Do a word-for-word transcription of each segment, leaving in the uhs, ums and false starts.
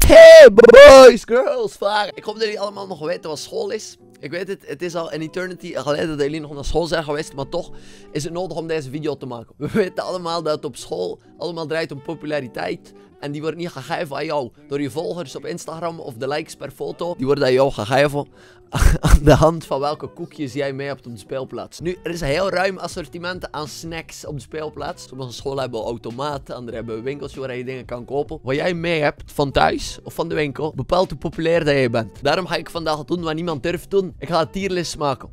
Hey boys, girls, vragen. Ik hoop dat jullie allemaal nog weten wat school is. Ik weet het, het is al een eternity geleden dat jullie nog naar school zijn geweest, maar toch is het nodig om deze video te maken. We weten allemaal dat het op school allemaal draait om populariteit. En die wordt niet gegeven aan jou door je volgers op Instagram of de likes per foto. Die worden aan jou gegeven aan de hand van welke koekjes jij mee hebt op de speelplaats. Nu, er is een heel ruim assortiment aan snacks op de speelplaats. Sommige scholen hebben automaten, andere hebben winkels waar je dingen kan kopen. Wat jij mee hebt van thuis of van de winkel, bepaalt hoe populair dat je bent. Daarom ga ik vandaag doen wat niemand durft doen. Ik ga een tierlist maken.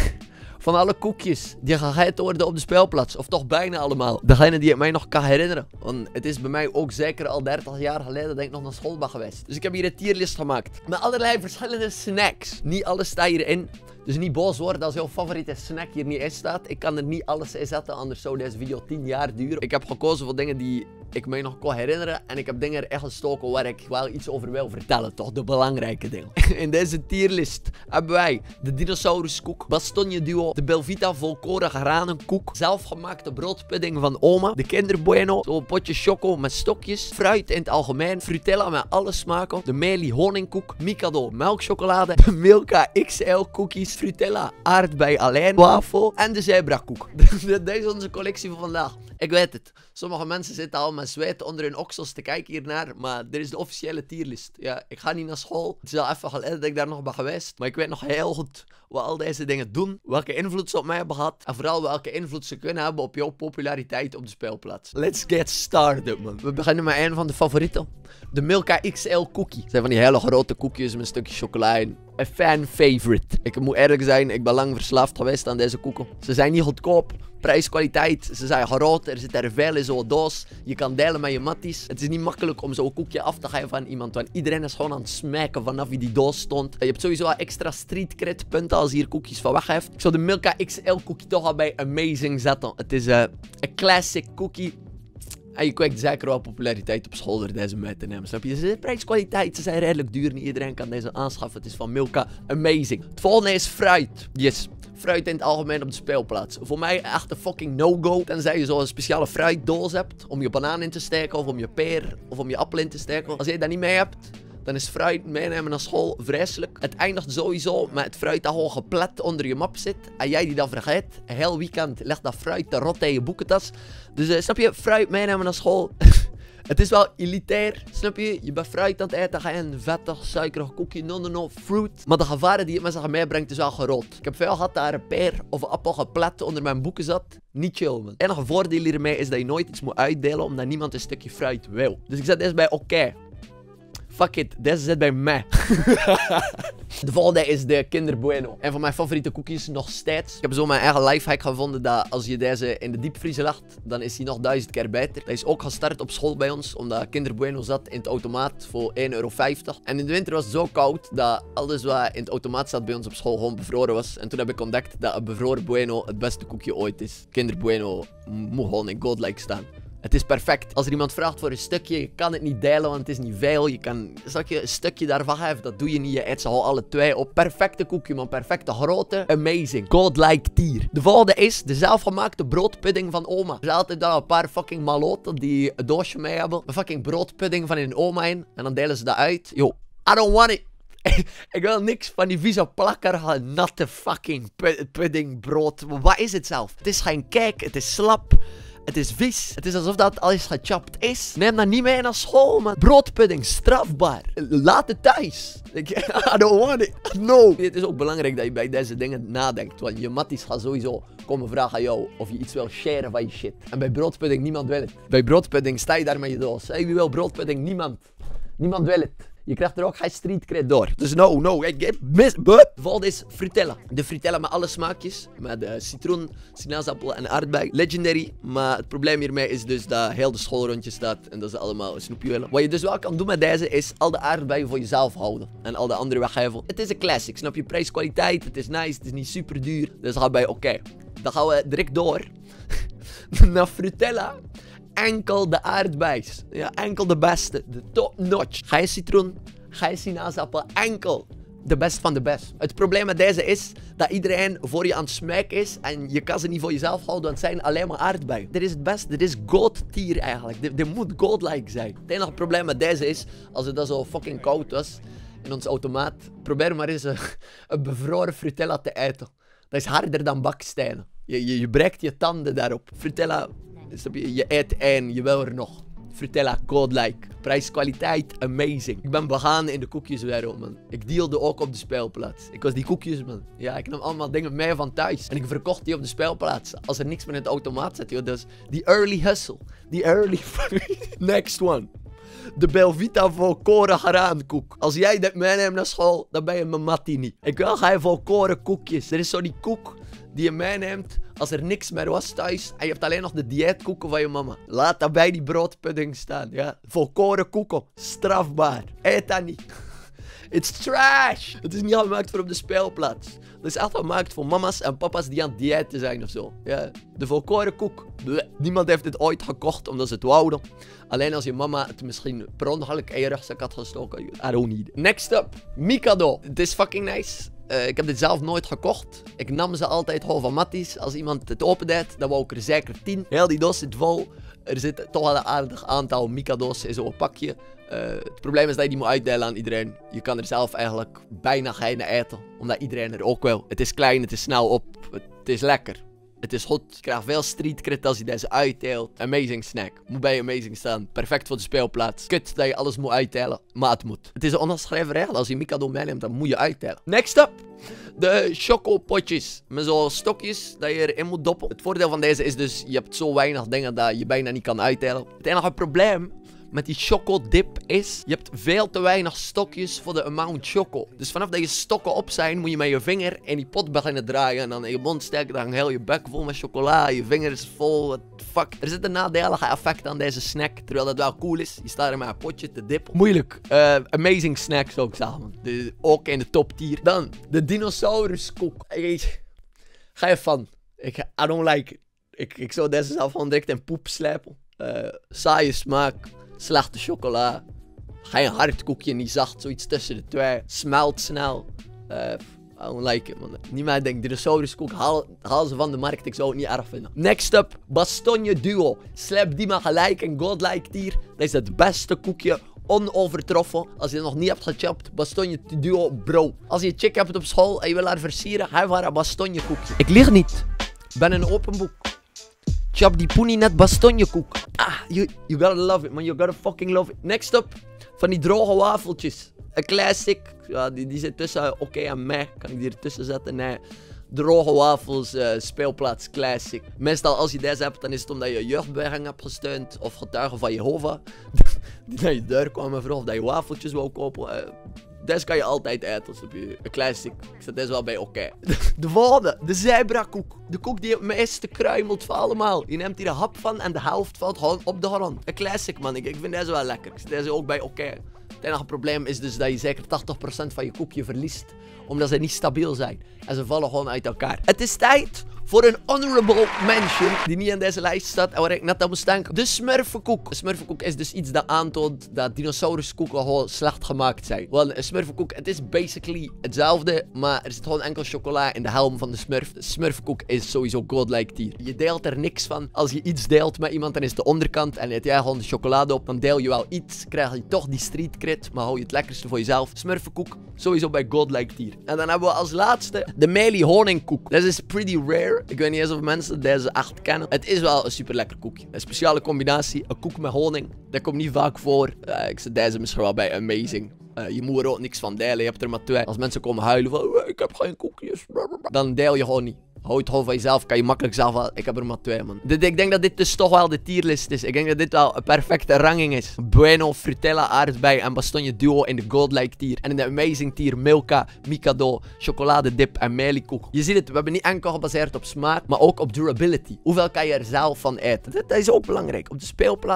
Van alle koekjes die gegeten worden op de speelplaats. Of toch bijna allemaal. Degene die ik mij nog kan herinneren. Want het is bij mij ook zeker al dertig jaar geleden dat ik nog naar school ben geweest. Dus ik heb hier een tierlist gemaakt. Met allerlei verschillende snacks. Niet alles staat hierin. Dus niet boos worden als jouw favoriete snack hier niet in staat. Ik kan er niet alles in zetten, anders zou deze video tien jaar duren. Ik heb gekozen voor dingen die ik mij nog kon herinneren. En ik heb dingen er echt gestoken waar ik wel iets over wil vertellen. Toch de belangrijke dingen. In deze tierlist hebben wij de dinosauruskoek, Bastogne Duo, de Belvita volkoren granenkoek, zelfgemaakte broodpudding van oma, de Kinder Bueno, zo'n potje choco met stokjes, fruit in het algemeen, Frutella met alle smaken, de Meli honingkoek, Mikado melkchocolade, de Milka X L cookies, Frutella aardbei alleen, wafel en de zebrakoek. Deze is onze collectie van vandaag. Ik weet het. Sommige mensen zitten al met zweet onder hun oksels te kijken hiernaar. Maar dit is de officiële tierlist. Ja, ik ga niet naar school. Het is al even geleden dat ik daar nog ben geweest. Maar ik weet nog heel goed wat al deze dingen doen. Welke invloed ze op mij hebben gehad. En vooral welke invloed ze kunnen hebben op jouw populariteit op de speelplaats. Let's get started, man. We beginnen met een van de favorieten. De Milka X L cookie. Dat zijn van die hele grote koekjes met een stukje chocola in. Een fan favorite. Ik moet eerlijk zijn, ik ben lang verslaafd geweest aan deze koeken. Ze zijn niet goedkoop. Prijs-kwaliteit, ze zijn groot, er zit er veel in zo'n doos. Je kan delen met je matties. Het is niet makkelijk om zo'n koekje af te geven van iemand, want iedereen is gewoon aan het smijken vanaf wie die doos stond. Je hebt sowieso extra street cred punten als je hier koekjes van weggeeft. Ik zou de Milka X L cookie toch al bij amazing zetten. Het is uh, een classic cookie. En je kwijt zeker wel populariteit op school door deze mee te nemen, snap je? Dus de prijskwaliteit, ze zijn redelijk duur. Niet iedereen kan deze aanschaffen. Het is van Milka amazing. Het volgende is fruit. Yes. Fruit in het algemeen op de speelplaats. Voor mij echt een fucking no-go. Tenzij je zo'n speciale fruitdoos hebt. Om je banaan in te steken. Of om je peer. Of om je appel in te steken. Als je dat niet mee hebt. Dan is fruit meenemen naar school vreselijk. Het eindigt sowieso met het fruit dat gewoon geplet onder je map zit. En jij die dat vergeet. Een heel weekend legt dat fruit te rot in je boekentas. Dus uh, snap je? Fruit meenemen naar school. Het is wel elitair, snap je? Je bent fruit aan het eten, ga je een vettig, suikerig koekje, no no no, fruit. Maar de gevaren die het met zich meebrengt is wel groot. Ik heb veel gehad dat er een peer of een appel geplet onder mijn boeken zat. Niet chill, man. Het enige voordeel hiermee is dat je nooit iets moet uitdelen, omdat niemand een stukje fruit wil. Dus ik zet deze bij oké. Okay. Fuck it, deze zit bij mij. De volgende is de Kinder Bueno. Een van mijn favoriete koekjes nog steeds. Ik heb zo mijn eigen lifehack gevonden dat als je deze in de diepvriezer legt, dan is die nog duizend keer beter. Dat is ook gestart op school bij ons, omdat Kinder Bueno zat in het automaat voor één euro vijftig. En in de winter was het zo koud dat alles wat in het automaat zat bij ons op school gewoon bevroren was. En toen heb ik ontdekt dat een bevroren Bueno het beste koekje ooit is. Kinder Bueno moet gewoon in godlike staan. Het is perfect. Als er iemand vraagt voor een stukje, je kan het niet delen, want het is niet veel. Je kan zal je een stukje daarvan geven, dat doe je niet. Je eet ze al alle twee op. Perfecte koekje, man. Perfecte grootte. Amazing. Godlike tier. De volgende is de zelfgemaakte broodpudding van oma. Er zijn altijd al een paar fucking maloten die een doosje mee hebben. Een fucking broodpudding van hun oma in. En dan delen ze dat uit. Yo, I don't want it. Ik wil niks van die vieze plakkerige, natte fucking pudding brood. Wat is het zelf? Het is geen cake, het is slap. Het is vies. Het is alsof dat alles gechopt is. Neem dat niet mee naar school, man. Broodpudding, strafbaar. Laat het thuis. I don't want it. No. Het is ook belangrijk dat je bij deze dingen nadenkt. Want je matties gaan sowieso komen vragen aan jou of je iets wil sharen van je shit. En bij broodpudding, niemand wil het. Bij broodpudding sta je daar met je doos. Hé, wie wil broodpudding? Niemand. Niemand wil het. Je krijgt er ook geen street cred door. Dus no, no. Ik mis. De volgende is Frutella. De Frutella met alle smaakjes. Met uh, citroen, sinaasappel en aardbei. Legendary. Maar het probleem hiermee is dus dat heel de school rondje staat. En dat ze allemaal een snoepje willen. Wat je dus wel kan doen met deze is al de aardbeien voor jezelf houden. En al de andere weggeven. Het is een classic. Snap je? Prijs-kwaliteit. Het is nice. Het is niet super duur. Dus ga bij oké. Okay. Dan gaan we direct door. Naar Frutella. Enkel de aardbeis. Ja, enkel de beste. De top notch. Ga je citroen, ga je sinaasappel. Enkel de best van de best. Het probleem met deze is dat iedereen voor je aan het smijken is en je kan ze niet voor jezelf houden, want het zijn alleen maar aardbeien. Dit is het best, dit is God tier eigenlijk. Dit, dit moet God-like zijn. Het enige probleem met deze is, als het dan zo fucking koud was in ons automaat, probeer maar eens een, een bevroren Frutella te eten. Dat is harder dan bakstenen. Je, je, je breekt je tanden daarop. Frutella, je, je eet één, je wil er nog. Frutella, godlike. Prijs-kwaliteit, amazing. Ik ben begaan in de koekjeswereld, man. Ik dealde ook op de speelplaats. Ik was die koekjes, man. Ja, ik nam allemaal dingen mee van thuis. En ik verkocht die op de speelplaats. Als er niks meer in het automaat zit, joh. Dus die early hustle. Die early... Next one. De Belvita volkoren graankoek. Als jij dit meeneemt naar school, dan ben je mijn mattie niet. Ik wil geen volkoren koekjes. Er is zo die koek die je meeneemt als er niks meer was thuis en je hebt alleen nog de dieetkoeken van je mama. Laat dat bij die broodpudding staan, ja. Volkoren koeken, strafbaar. Eet dat niet. It's trash. Het is niet gemaakt voor op de speelplaats. Het is echt gemaakt voor mama's en papa's die aan het diëten zijn of zo. Ja, de volkoren koek. Bleh. Niemand heeft dit ooit gekocht omdat ze het wouden. Alleen als je mama het misschien per ongeluk in je rugzak had gestoken. I don't need it. Next up, Mikado. Het is fucking nice. Uh, ik heb dit zelf nooit gekocht. Ik nam ze altijd gewoon van matties. Als iemand het opendeed, dan wou ik er zeker tien. Heel die doos zit vol. Er zit toch wel een aardig aantal Mikado's in zo'n pakje. Uh, het probleem is dat je die moet uitdelen aan iedereen. Je kan er zelf eigenlijk bijna geen eten. Omdat iedereen er ook wil. Het is klein, het is snel op. Het is lekker. Het is goed. Je krijgt veel street cred als je deze uitdeelt. Amazing snack. Moet bij amazing staan. Perfect voor de speelplaats. Kut dat je alles moet uitdelen. Maar het moet. Het is een onafschreven regel. Als je Mikado meeneemt, dan moet je uitdelen. Next up. De chocopotjes. Met zo'n stokjes dat je erin moet doppen. Het voordeel van deze is dus, je hebt zo weinig dingen dat je bijna niet kan uitdelen. Het enige probleem met die chocodip is, je hebt veel te weinig stokjes voor de amount choco. Dus vanaf dat je stokken op zijn, moet je met je vinger in die pot beginnen draaien. En dan in je mond steken, dan heel je bek vol met chocola. Je vinger is vol, what the fuck. Er zit een nadelige effect aan deze snack, terwijl dat wel cool is. Je staat er met een potje te dippen. Moeilijk. Uh, amazing snack zou ik zeggen. De, ook in de top tier. Dan, de dinosauruskoek. Ga je van. Ik, I don't like it. Ik, ik zou deze zelf gewoon direct in poep slijpen. Uh, saaie smaak. Slechte chocola. Geen hard koekje, niet zacht. Zoiets tussen de twee. Smelt snel. Uh, I don't like it, man. Niemand denkt, dinosauruskoek, haal, haal ze van de markt. Ik zou het niet erg vinden. Next up, Bastogne Duo. Slap die maar gelijk in godlike tier. Dat is het beste koekje. Onovertroffen. Als je het nog niet hebt gechapt, Bastogne Duo, bro. Als je een chick hebt op school en je wil haar versieren, ga je voor haar Bastogne koekje. Ik lieg niet. Ik ben een open boek. Chop die poenie net Bastogne koek. Ah, you, you gotta love it, man. You gotta fucking love it. Next up, van die droge wafeltjes. Een classic. Ja, die, die zit tussen oké okay en mij. Kan ik die ertussen zetten? Nee. Droge wafels, uh, speelplaats, classic. Meestal als je deze hebt, dan is het omdat je jeugdbeweging hebt gesteund. Of getuigen van Jehovah. Die naar je deur kwamen vroeg of dat je wafeltjes wou kopen. Uh, Deze kan je altijd eten. Een classic. Ik zet deze wel bij oké. Okay. De volgende. De zebrakoek. De koek die het meeste kruimelt van allemaal. Je neemt hier een hap van en de helft valt gewoon op de grond. Een classic, man. Ik, ik vind deze wel lekker. Ik zet deze ook bij oké. Okay. Het enige probleem is dus dat je zeker tachtig procent van je koekje verliest. Omdat ze niet stabiel zijn. En ze vallen gewoon uit elkaar. Het is tijd voor een honorable mention. Die niet in deze lijst staat. En waar ik net aan moest denken. De smurfenkoek. De smurfenkoek is dus iets dat aantoont dat dinosauruskoeken gewoon slecht gemaakt zijn. Want een smurfenkoek, het is basically hetzelfde. Maar er zit gewoon enkel chocola in de helm van de smurf. De smurfenkoek is sowieso godlike tier. Je deelt er niks van. Als je iets deelt met iemand, dan is de onderkant. En eet jij gewoon de chocolade op. Dan deel je wel iets. Krijg je toch die street cred. Maar hou je het lekkerste voor jezelf. Smurfenkoek, sowieso bij godlike tier. En dan hebben we als laatste de Meili honingkoek. Dat is pretty rare. Ik weet niet eens of mensen deze echt kennen. Het is wel een super lekker koekje. Een speciale combinatie. Een koek met honing. Dat komt niet vaak voor. Uh, ik zet deze misschien wel bij amazing. Uh, je moet er ook niks van delen. Je hebt er maar twee. Als mensen komen huilen van oh, ik heb geen koekjes. Dan deel je gewoon niet. Hou het gewoon van jezelf. Kan je makkelijk zelf wel. Ik heb er maar twee, man. Dit, ik denk dat dit dus toch wel de tierlist is. Ik denk dat dit wel een perfecte ranging is. Bueno, Frutella, aardbei en Bastogne Duo in de godlike tier. En in de amazing tier Milka, Mikado, chocoladedip en Meili koek. Je ziet het, we hebben niet enkel gebaseerd op smaak, maar ook op durability. Hoeveel kan je er zelf van eten? Dat is ook belangrijk. Op de speelplaats.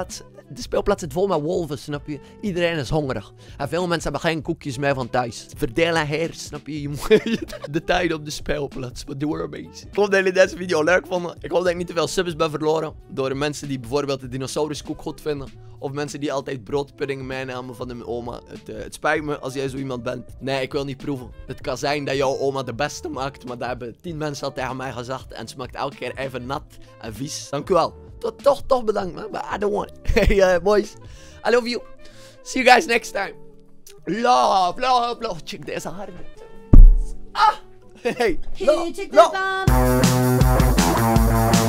de speelplaats zit vol met wolven, snap je? Iedereen is hongerig. En veel mensen hebben geen koekjes meer van thuis. Verdeel en heer, snap je? Je moet de tijd op de speelplaats. Wat doen we ermee? Ik hoop dat jullie deze video leuk vonden. Ik hoop dat ik niet te veel subs ben verloren. Door mensen die bijvoorbeeld de dinosauruskoek goed vinden. Of mensen die altijd broodpudding meenamen van hun oma. Het, uh, het spijt me als jij zo iemand bent. Nee, ik wil niet proeven. Het kan zijn dat jouw oma de beste maakt. Maar dat hebben tien mensen al tegen mij gezegd. En het smaakt elke keer even nat en vies. Dank u wel. Tot, toch, toch bedankt, man. But I don't want it. Hey, uh, boys. I love you. See you guys next time. Love, love, love. Check deze harde. Ah! Hey, love, Hey, check this love. out.